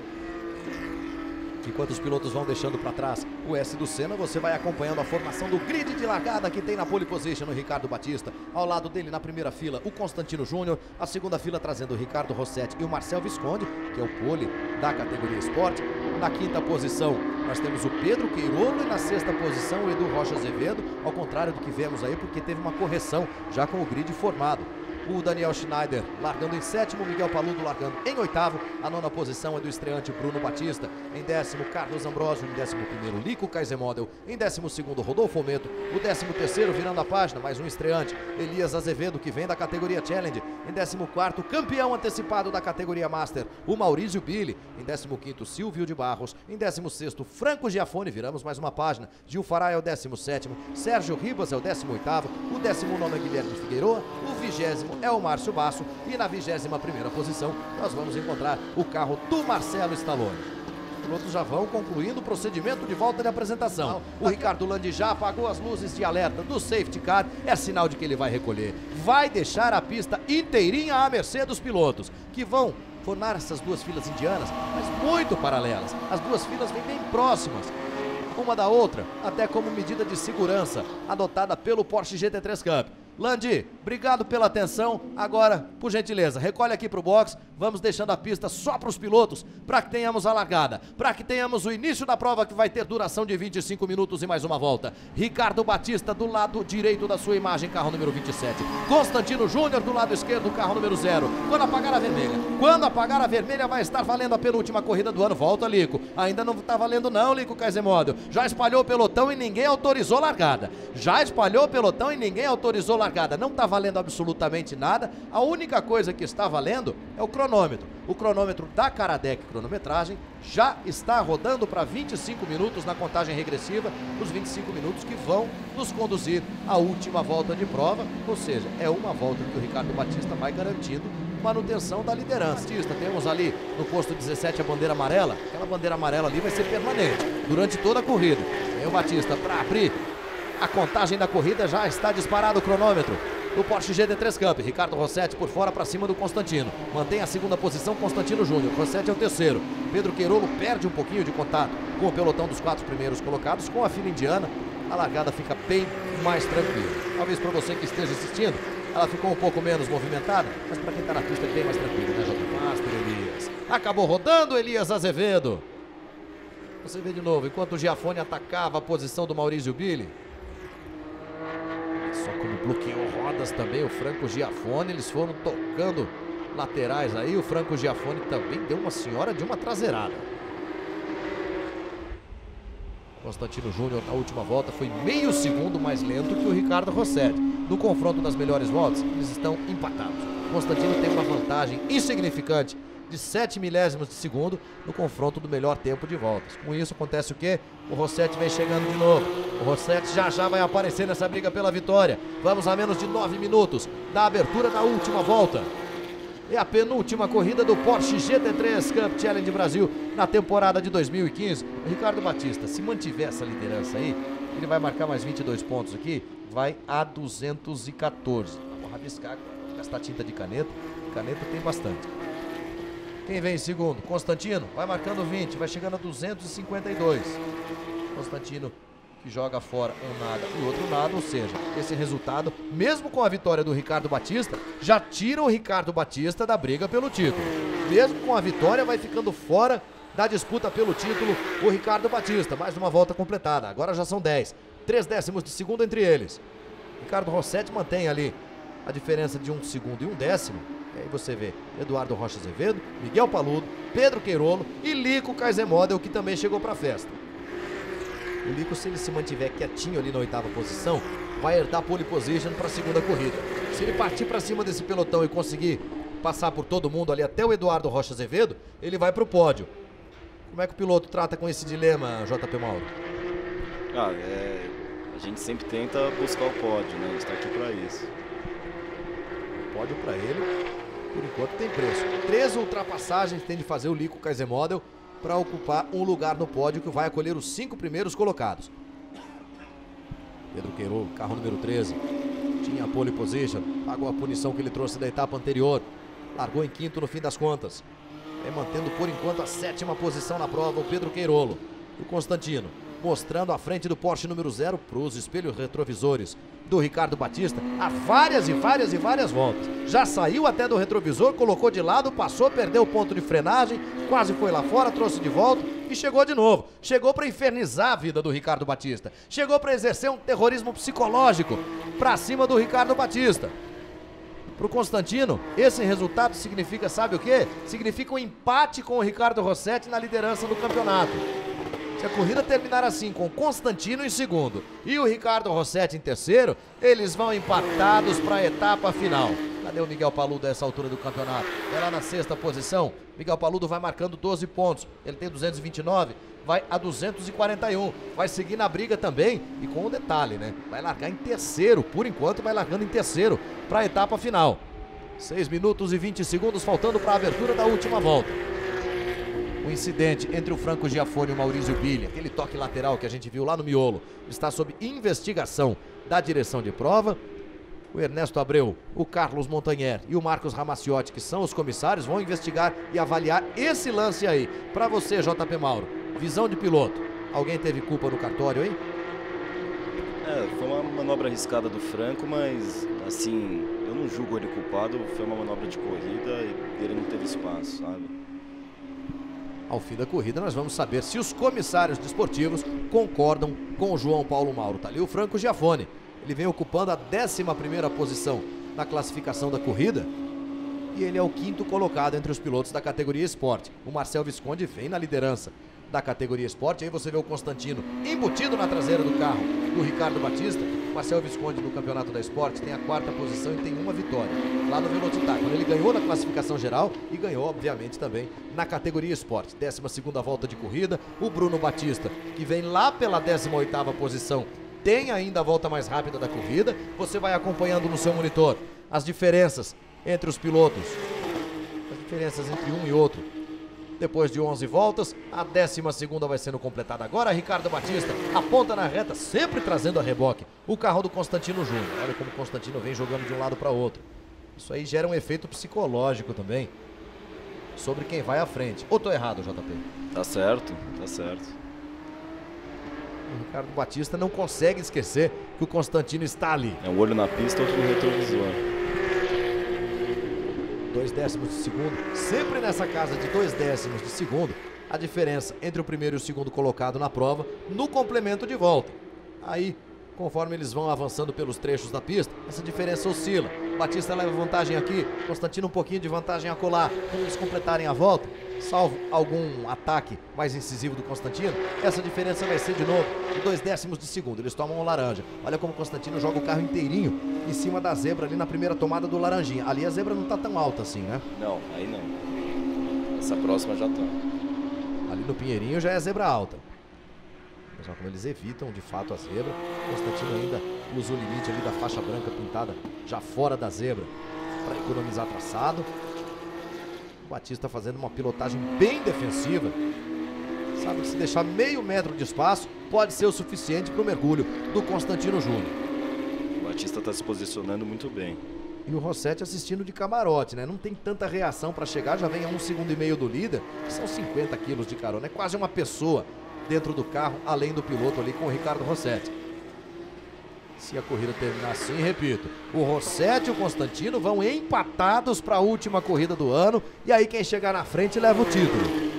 Enquanto os pilotos vão deixando para trás o S do Senna, você vai acompanhando a formação do grid de largada que tem na pole position o Ricardo Batista. Ao lado dele, na primeira fila, o Constantino Júnior. A segunda fila trazendo o Ricardo Rossetti e o Marcel Visconde, que é o pole da categoria Sport. Na quinta posição, nós temos o Pedro Queirolo e na sexta posição o Edu Rocha Azevedo, ao contrário do que vemos aí, porque teve uma correção já com o grid formado. O Daniel Schneider largando em sétimo, Miguel Paludo largando em oitavo. A nona posição é do estreante Bruno Batista. Em décimo, Carlos Ambrosio. Em décimo primeiro, Lico Kaisermodel. Em décimo segundo, Rodolfo Meto. O décimo terceiro, virando a página, mais um estreante, Elias Azevedo, que vem da categoria Challenge. Em décimo quarto, campeão antecipado da categoria Master, o Maurício Billy. Em décimo quinto, Silvio de Barros. Em décimo sexto, Franco Giafone. Viramos mais uma página. Gil Fará é o décimo sétimo. Sérgio Ribas é o décimo oitavo. O décimo nono é Guilherme Figueiredo. O vigésimo é o Márcio Basso e na vigésima primeira posição nós vamos encontrar o carro do Marcelo Stallone. Os pilotos já vão concluindo o procedimento de volta de apresentação. O Ricardo Landi já apagou as luzes de alerta do safety car, é sinal de que ele vai recolher. Vai deixar a pista inteirinha à mercê dos pilotos, que vão formar essas duas filas indianas, mas muito paralelas. As duas filas vêm bem próximas uma da outra, até como medida de segurança adotada pelo Porsche G T três Cup. Landi, obrigado pela atenção. Agora, por gentileza, recolhe aqui para o box. Vamos deixando a pista só para os pilotos, para que tenhamos a largada, para que tenhamos o início da prova, que vai ter duração de vinte e cinco minutos e mais uma volta. Ricardo Batista do lado direito da sua imagem, carro número vinte e sete. Constantino Júnior do lado esquerdo, carro número zero. Quando apagar a vermelha, quando apagar a vermelha vai estar valendo a penúltima corrida do ano. Volta, Lico. Ainda não está valendo não, Lico Kaisermodel. Já espalhou o pelotão e ninguém autorizou largada. Já espalhou o pelotão e ninguém autorizou largada. largada não está valendo absolutamente nada. A única coisa que está valendo é o cronômetro. O cronômetro da Caradec Cronometragem já está rodando para vinte e cinco minutos na contagem regressiva, os vinte e cinco minutos que vão nos conduzir à última volta de prova, ou seja, é uma volta que o Ricardo Batista vai garantindo manutenção da liderança. Temos ali no posto dezessete a bandeira amarela. Aquela bandeira amarela ali vai ser permanente durante toda a corrida. Vem o Batista para abrir a contagem da corrida, já está disparado o cronômetro do Porsche G T três Cup. Ricardo Rossetti por fora para cima do Constantino. Mantém a segunda posição Constantino Júnior. Rossetti é o terceiro. Pedro Queirolo perde um pouquinho de contato com o pelotão dos quatro primeiros colocados. Com a fila indiana, a largada fica bem mais tranquila. Talvez para você que esteja assistindo, ela ficou um pouco menos movimentada, mas para quem está na pista é bem mais tranquilo, né, J. Master Elias? Acabou rodando Elias Azevedo. Você vê de novo, enquanto o Giafone atacava a posição do Maurício Billy. Só como bloqueou rodas também o Franco Giafone, eles foram tocando laterais aí. O Franco Giafone também deu uma senhora de uma traseirada. Constantino Júnior na última volta foi meio segundo mais lento que o Ricardo Rossetti. No confronto das melhores voltas, eles estão empatados. Constantino tem uma vantagem insignificante de sete milésimos de segundo no confronto do melhor tempo de voltas. Com isso acontece o quê? O Rossetti vem chegando de novo. O Rossetti já já vai aparecer nessa briga pela vitória. Vamos a menos de nove minutos da abertura da última volta. É a penúltima corrida do Porsche G T três Cup Challenge Brasil na temporada de dois mil e quinze. O Ricardo Batista, se mantiver essa liderança aí, ele vai marcar mais vinte e dois pontos aqui, vai a duzentos e quatorze. Vamos rabiscar, gastar tinta de caneta. Caneta tem bastante. Quem vem em segundo? Constantino, vai marcando vinte, vai chegando a duzentos e cinquenta e dois. Constantino que joga fora um nada e outro nada, ou seja, esse resultado, mesmo com a vitória do Ricardo Batista, já tira o Ricardo Batista da briga pelo título. Mesmo com a vitória, vai ficando fora da disputa pelo título o Ricardo Batista. Mais uma volta completada, agora já são dez. Três décimos de segundo entre eles. Ricardo Rossetti mantém ali a diferença de um segundo e um décimo. E aí você vê Eduardo Rocha Azevedo, Miguel Paludo, Pedro Queirolo e Lico Kaisermodel, que também chegou para a festa. O Lico, se ele se mantiver quietinho ali na oitava posição, vai herdar pole position para a segunda corrida. Se ele partir para cima desse pelotão e conseguir passar por todo mundo ali até o Eduardo Rocha Azevedo, ele vai para o pódio. Como é que o piloto trata com esse dilema, J P Mauro? Ah, é, a gente sempre tenta buscar o pódio, né? A gente está aqui para isso. O pódio para ele, por enquanto, tem preço. Três ultrapassagens tem de fazer o Lico Kaisermodel para ocupar um lugar no pódio que vai acolher os cinco primeiros colocados. Pedro Queirolo, carro número treze, tinha a pole position, pagou a punição que ele trouxe da etapa anterior, largou em quinto no fim das contas. Vem mantendo por enquanto a sétima posição na prova o Pedro Queirolo. O Constantino mostrando a frente do Porsche número zero para os espelhos retrovisores do Ricardo Batista há várias e várias e várias voltas. Já saiu até do retrovisor, colocou de lado, passou, perdeu o ponto de frenagem, quase foi lá fora, trouxe de volta e chegou de novo. Chegou para infernizar a vida do Ricardo Batista. Chegou para exercer um terrorismo psicológico para cima do Ricardo Batista. Para o Constantino, esse resultado significa, sabe o quê? Significa um empate com o Ricardo Rossetti na liderança do campeonato. Se a corrida terminar assim, com Constantino em segundo e o Ricardo Rossetti em terceiro, eles vão empatados para a etapa final. Cadê o Miguel Paludo a essa altura do campeonato? É lá na sexta posição. Miguel Paludo vai marcando doze pontos. Ele tem duzentos e vinte e nove, vai a duzentos e quarenta e um. Vai seguir na briga também e com um detalhe, né? Vai largar em terceiro, por enquanto vai largando em terceiro para a etapa final. seis minutos e vinte segundos faltando para a abertura da última volta. O incidente entre o Franco Giafone e o Maurício Billy, aquele toque lateral que a gente viu lá no miolo, está sob investigação da direção de prova. O Ernesto Abreu, o Carlos Montanher e o Marcos Ramaciotti, que são os comissários, vão investigar e avaliar esse lance aí. Para você, J P Mauro, visão de piloto, alguém teve culpa no cartório aí? É, foi uma manobra arriscada do Franco, mas assim, eu não julgo ele culpado, foi uma manobra de corrida e ele não teve espaço, sabe? Ao fim da corrida nós vamos saber se os comissários desportivos concordam com o João Paulo Mauro. Tá ali o Franco Giafone. Ele vem ocupando a décima primeira posição na classificação da corrida. E ele é o quinto colocado entre os pilotos da categoria esporte. O Marcel Visconde vem na liderança. da categoria esporte. Aí você vê o Constantino embutido na traseira do carro do Ricardo Batista. Marcel Visconde no campeonato da Esporte tem a quarta posição e tem uma vitória lá no Velocitar, quando ele ganhou na classificação geral e ganhou, obviamente, também na categoria esporte. décima segunda volta de corrida. O Bruno Batista, que vem lá pela décima oitava posição, tem ainda a volta mais rápida da corrida. Você vai acompanhando no seu monitor as diferenças entre os pilotos, as diferenças entre um e outro. Depois de onze voltas, a décima segunda vai sendo completada agora. Ricardo Batista aponta na reta, sempre trazendo a reboque o carro do Constantino Júnior. Olha como o Constantino vem jogando de um lado para outro. Isso aí gera um efeito psicológico também sobre quem vai à frente. Ou tô errado, J P? Tá certo, tá certo. O Ricardo Batista não consegue esquecer que o Constantino está ali. É um olho na pista, outro no retrovisor. Dois décimos de segundo, sempre nessa casa de dois décimos de segundo, a diferença entre o primeiro e o segundo colocado na prova, no complemento de volta. Aí, conforme eles vão avançando pelos trechos da pista, essa diferença oscila. Batista leva vantagem aqui, Constantino um pouquinho de vantagem acolá. Quando eles completarem a volta, salvo algum ataque mais incisivo do Constantino, essa diferença vai ser de novo de dois décimos de segundo. Eles tomam o laranja. Olha como o Constantino joga o carro inteirinho em cima da zebra ali na primeira tomada do laranjinha. Ali a zebra não tá tão alta assim, né? Não, aí não. Essa próxima já tá. Ali no Pinheirinho já é zebra alta. Mas olha como eles evitam de fato a zebra. O Constantino ainda usa o limite ali da faixa branca pintada já fora da zebra para economizar traçado. O Batista fazendo uma pilotagem bem defensiva. Sabe que se deixar meio metro de espaço pode ser o suficiente para o mergulho do Constantino Júnior. O Batista está se posicionando muito bem. E o Rossetti assistindo de camarote, né? Não tem tanta reação para chegar, já vem a um segundo e meio do líder, que são cinquenta quilos de carona. É quase uma pessoa dentro do carro, além do piloto ali com o Ricardo Rossetti. Se a corrida terminar assim, repito, o Rossetti e o Constantino vão empatados para a última corrida do ano, e aí quem chegar na frente leva o título.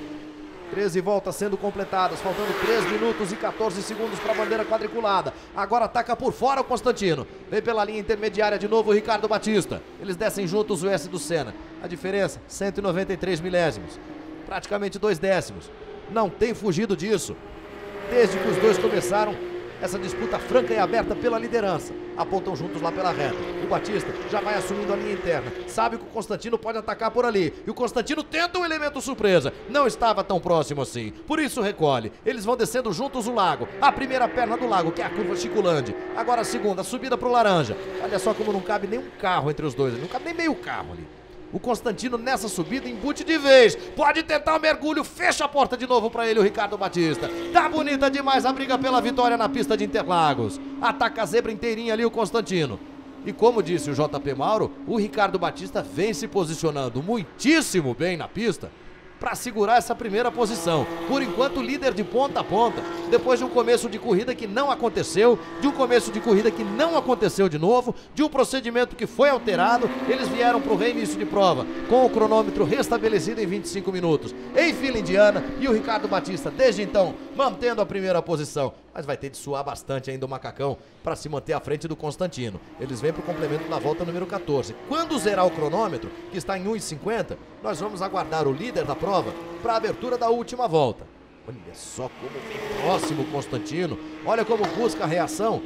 treze voltas sendo completadas, faltando três minutos e quatorze segundos para a bandeira quadriculada. Agora ataca por fora o Constantino. Vem pela linha intermediária de novo o Ricardo Batista. Eles descem juntos o S do Senna. A diferença, cento e noventa e três milésimos. Praticamente dois décimos. Não tem fugido disso. Desde que os dois começaram essa disputa franca e aberta pela liderança. Apontam juntos lá pela reta. O Batista já vai assumindo a linha interna. Sabe que o Constantino pode atacar por ali. E o Constantino tenta um elemento surpresa. Não estava tão próximo assim. Por isso recolhe. Eles vão descendo juntos o lago. A primeira perna do lago, que é a curva Chiculande. Agora a segunda, a subida para o laranja. Olha só como não cabe nem um carro entre os dois. Não cabe nem meio carro ali. O Constantino nessa subida embute de vez. Pode tentar o mergulho. Fecha a porta de novo para ele o Ricardo Batista. Tá bonita demais a briga pela vitória na pista de Interlagos. Ataca a zebra inteirinha ali o Constantino. E como disse o J P Mauro, o Ricardo Batista vem se posicionando muitíssimo bem na pista para segurar essa primeira posição. Por enquanto, líder de ponta a ponta. Depois de um começo de corrida que não aconteceu, de um começo de corrida que não aconteceu de novo, de um procedimento que foi alterado, eles vieram para o reinício de prova, com o cronômetro restabelecido em vinte e cinco minutos, em fila indiana, e o Ricardo Batista, desde então, mantendo a primeira posição. Mas vai ter de suar bastante ainda o macacão para se manter à frente do Constantino. Eles vêm para o complemento da volta número quatorze. Quando zerar o cronômetro, que está em um e cinquenta, nós vamos aguardar o líder da prova para a abertura da última volta. Olha só como vem próximo o Constantino. Olha como busca a reação.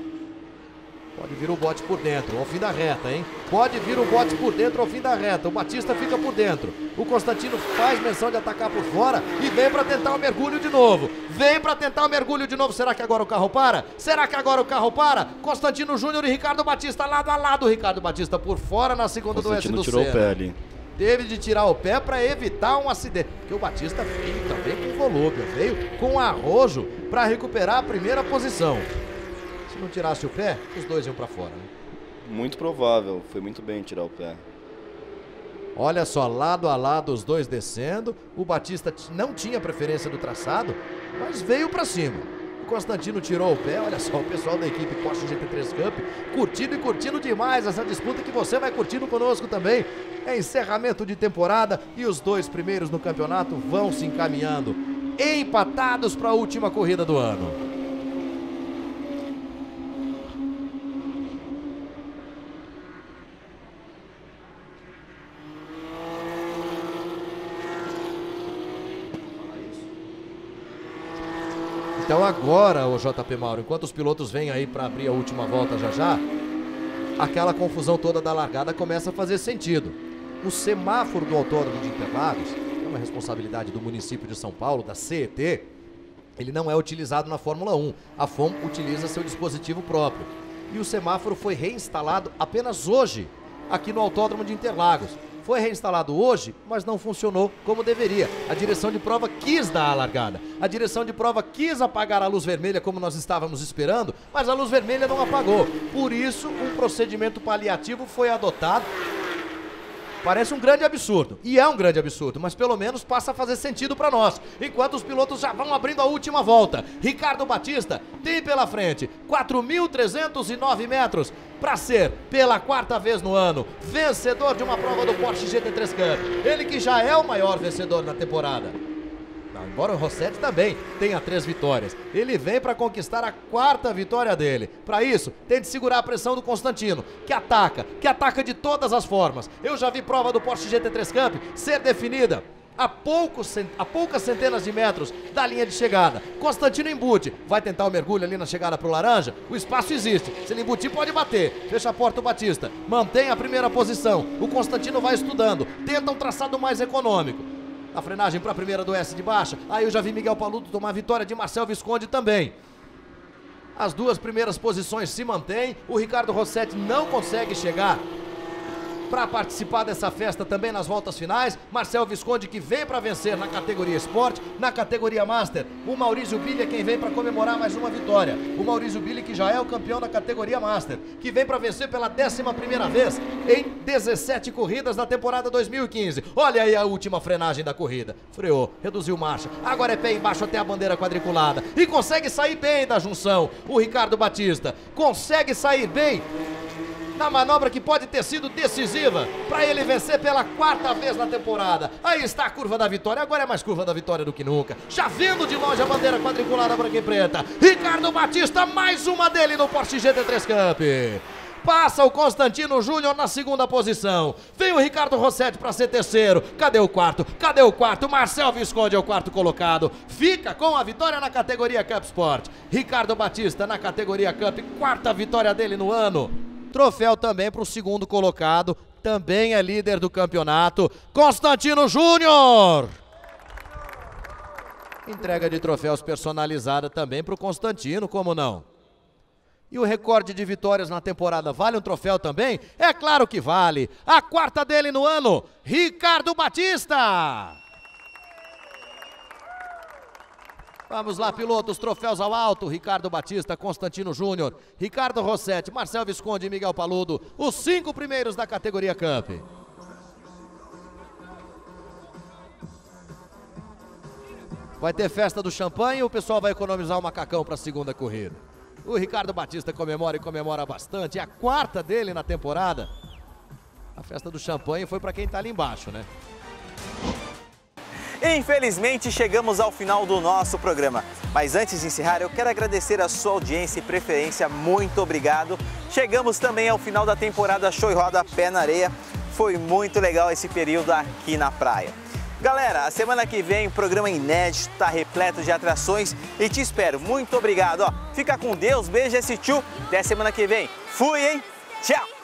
Pode vir o bote por dentro, ao fim da reta, hein? Pode vir o bote por dentro ao fim da reta. O Batista fica por dentro. O Constantino faz menção de atacar por fora e vem para tentar o mergulho de novo. Vem para tentar o mergulho de novo. Será que agora o carro para? Será que agora o carro para? Constantino Júnior e Ricardo Batista lado a lado. Ricardo Batista por fora na segunda do S do Senna. Tirou o pé ali. Teve de tirar o pé para evitar um acidente. Porque o Batista veio também com volúpia, veio com arrojo para recuperar a primeira posição. Se não tirasse o pé, os dois iam para fora, né? Muito provável, foi muito bem tirar o pé. Olha só, lado a lado os dois descendo. O Batista não tinha preferência do traçado, mas veio para cima. O Constantino tirou o pé. Olha só, o pessoal da equipe Porsche G T três Cup curtindo e curtindo demais essa disputa que você vai curtindo conosco também. É encerramento de temporada e os dois primeiros no campeonato vão se encaminhando, empatados para a última corrida do ano. Então agora, o J P Mauro, enquanto os pilotos vêm aí para abrir a última volta já já, aquela confusão toda da largada começa a fazer sentido. O semáforo do Autódromo de Interlagos, é uma responsabilidade do município de São Paulo, da C E T, ele não é utilizado na Fórmula um. A F O M utiliza seu dispositivo próprio. E o semáforo foi reinstalado apenas hoje, aqui no Autódromo de Interlagos. Foi reinstalado hoje, mas não funcionou como deveria. A direção de prova quis dar a largada. A direção de prova quis apagar a luz vermelha como nós estávamos esperando, mas a luz vermelha não apagou. Por isso, um procedimento paliativo foi adotado. Parece um grande absurdo, e é um grande absurdo, mas pelo menos passa a fazer sentido para nós. Enquanto os pilotos já vão abrindo a última volta, Ricardo Batista tem pela frente quatro mil trezentos e nove metros para ser, pela quarta vez no ano, vencedor de uma prova do Porsche G T três Cup. Ele que já é o maior vencedor na temporada. Embora o Rossetti também tenha três vitórias. Ele vem para conquistar a quarta vitória dele. Para isso, tem de segurar a pressão do Constantino, que ataca, que ataca de todas as formas. Eu já vi prova do Porsche G T três Cup ser definida a, poucos, a poucas centenas de metros da linha de chegada. Constantino embute, vai tentar o mergulho ali na chegada para o laranja, o espaço existe, se ele embutir pode bater, fecha a porta o Batista, mantém a primeira posição, o Constantino vai estudando, tenta um traçado mais econômico. A frenagem para a primeira do S de baixa. Aí eu já vi Miguel Paludo tomar a vitória de Marcel Visconde também. As duas primeiras posições se mantêm. O Ricardo Rossetti não consegue chegar para participar dessa festa também nas voltas finais. Marcel Visconde que vem para vencer na categoria Sport, na categoria Master. O Maurício Billy é quem vem para comemorar mais uma vitória. O Maurício Billy que já é o campeão da categoria Master, que vem para vencer pela décima primeira vez em dezessete corridas na temporada dois mil e quinze. Olha aí a última frenagem da corrida. Freou, reduziu marcha. Agora é pé embaixo até a bandeira quadriculada. E consegue sair bem da junção. O Ricardo Batista consegue sair bem na manobra que pode ter sido decisiva para ele vencer pela quarta vez na temporada. Aí está a curva da vitória, agora é mais curva da vitória do que nunca. Já vendo de longe a bandeira quadriculada branca e preta. Ricardo Batista, mais uma dele no Porsche G T três Cup. Passa o Constantino Júnior na segunda posição. Vem o Ricardo Rossetti para ser terceiro. Cadê o quarto? Cadê o quarto? Marcel Visconde é o quarto colocado. Fica com a vitória na categoria Cup Sport. Ricardo Batista na categoria Cup, quarta vitória dele no ano. Troféu também para o segundo colocado, também é líder do campeonato, Constantino Júnior. Entrega de troféus personalizada também para o Constantino, como não? E o recorde de vitórias na temporada vale um troféu também? É claro que vale. A quarta dele no ano, Ricardo Batista. Vamos lá, pilotos, troféus ao alto, Ricardo Batista, Constantino Júnior, Ricardo Rossetti, Marcel Visconde e Miguel Paludo, os cinco primeiros da categoria Cup. Vai ter festa do champanhe, o pessoal vai economizar o macacão para a segunda corrida. O Ricardo Batista comemora e comemora bastante, é a quarta dele na temporada. A festa do champanhe foi para quem está ali embaixo, né? Infelizmente, chegamos ao final do nosso programa. Mas antes de encerrar, eu quero agradecer a sua audiência e preferência. Muito obrigado. Chegamos também ao final da temporada Show e Roda Pé na Areia. Foi muito legal esse período aqui na praia. Galera, a semana que vem o programa inédito está repleto de atrações e te espero. Muito obrigado. Ó, fica com Deus, beijo esse tchu. Até semana que vem. Fui, hein? Tchau!